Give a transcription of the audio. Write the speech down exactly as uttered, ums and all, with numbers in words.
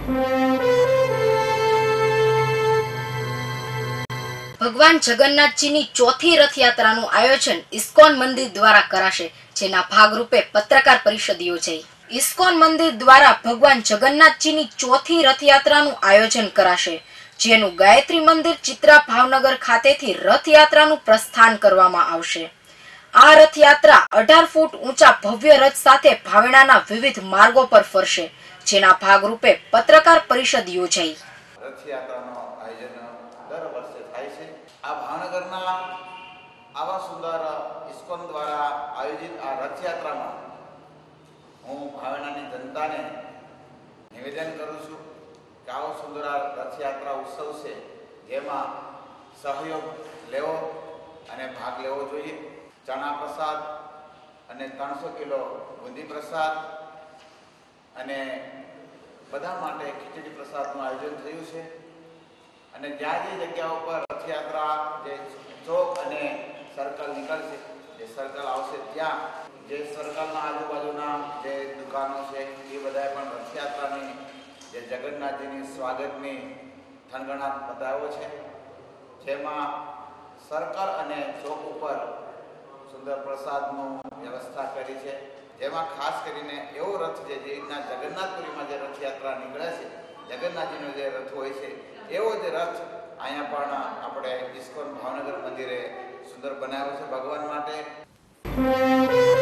ભગવાન જગન્નાથજીની ચોથી રથયાત્રાનું આયોજન ઇસ્કોન મંદિર દ્વારા કરાશે, જેના ભાગરૂપે પત્રકાર પરિષદ યોજાઈ। ઇસ્કોન મંદિર દ્વારા ભગવાન જગન્નાથજીની ચોથી રથયાત્રાનું આયોજન કરાશે, જેનું ગાયત્રી મંદિર ચિત્રા ભાવનગર ખાતેથી રથયાત્રાનું પ્રસ્થાન કરવામાં આવશે। આ રથયાત્રા અઢાર ફૂટ ઊંચા ભવ્ય રથ સાથે ભાવનાના વિવિધ માર્ગો પર ફરશે, જેના ભાગરૂપે પત્રકાર પરિષદ યોજાઈ। રથયાત્રાનું આયોજન દર વર્ષે થાય છે। આ ભાવનગરના આવા સુંદર ઇસ્કોન દ્વારા આયોજિત આ રથયાત્રામાં હું ભાવનાની જનતાને નિવેદન કરું છું કે આવો સુંદર રથયાત્રા ઉત્સવ છે, જેમાં સહયોગ લેવો અને ભાગ લેવો જોઈએ। ચણા પ્રસાદ અને ત્રણસો કિલો બુંદી પ્રસાદ અને બધા માટે ખીચડી પ્રસાદનું આયોજન થયું છે। અને જ્યાં જે જગ્યા ઉપર રથયાત્રા જે ચોક અને સર્કલ નીકળશે, જે સર્કલ આવશે, ત્યાં જે સર્કલના આજુબાજુના જે દુકાનો છે એ બધાએ પણ રથયાત્રાની જે જગન્નાથજીની સ્વાગતની થનગનાટ બતાવ્યો છે, જેમાં સર્કલ અને ચોક ઉપર સુંદર પ્રસાદનું વ્યવસ્થા કરી છે। જેમાં ખાસ કરીને એવો રથ છે, જે રીતના જગન્નાથપુરીમાં જે રથયાત્રા નીકળે છે, જગન્નાથજીનો જે રથ હોય છે, એવો જ રથ અહીંયા પણ આપણે ઇસ્કોન ભાવનગર મંદિરે સુંદર બનાવ્યો છે ભગવાન માટે।